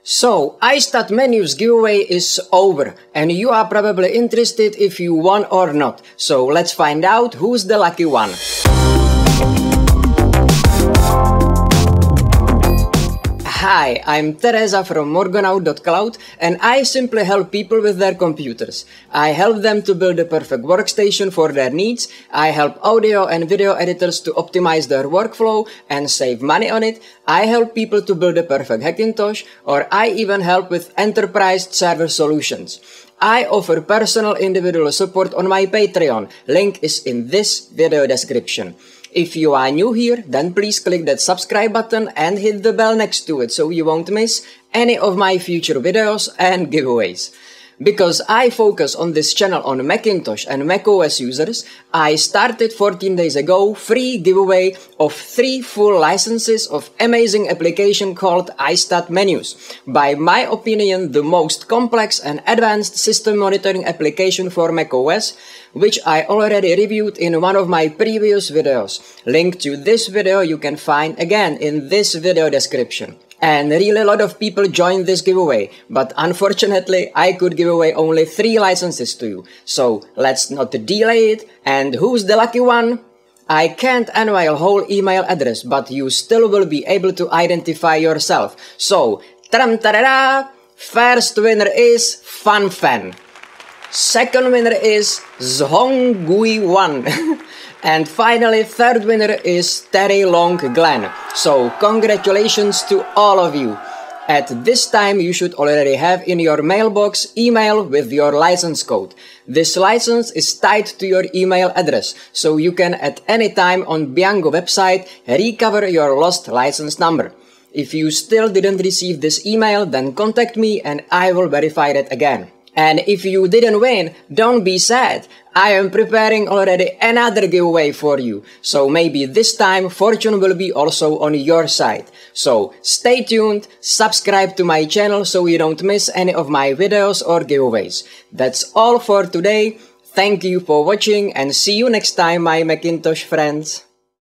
So, iStatMenus giveaway is over, and you are probably interested if you won or not. So, let's find out who's the lucky one. Hi, I'm Teresa from Morgonaut.cloud, and I simply help people with their computers. I help them to build the perfect workstation for their needs. I help audio and video editors to optimize their workflow and save money on it. I help people to build the perfect Hackintosh, or I even help with enterprise server solutions. I offer personal individual support on my Patreon. Link is in this video description. If you are new here, then please click that subscribe button and hit the bell next to it so you won't miss any of my future videos and giveaways. Because I focus on this channel on Macintosh and macOS users, I started 14 days ago free giveaway of 3 full licenses of amazing application called iStatMenus. By my opinion, the most complex and advanced system monitoring application for macOS, which I already reviewed in one of my previous videos. Link to this video you can find again in this video description. And really a lot of people joined this giveaway, but unfortunately I could give away only 3 licenses to you. So let's not delay it. And who's the lucky one? I can't unveil whole email address, but you still will be able to identify yourself. So, tram-tarara, first winner is FunFan. Second winner is Zhongui1. And finally, third winner is Terry Long Glenn. So, congratulations to all of you. At this time, you should already have in your mailbox email with your license code. This license is tied to your email address, so you can at any time on Biango website recover your lost license number. If you still didn't receive this email, then contact me and I will verify that again. And if you didn't win, don't be sad. I am preparing already another giveaway for you. So maybe this time fortune will be also on your side. So stay tuned, subscribe to my channel so you don't miss any of my videos or giveaways. That's all for today. Thank you for watching and see you next time, my Macintosh friends.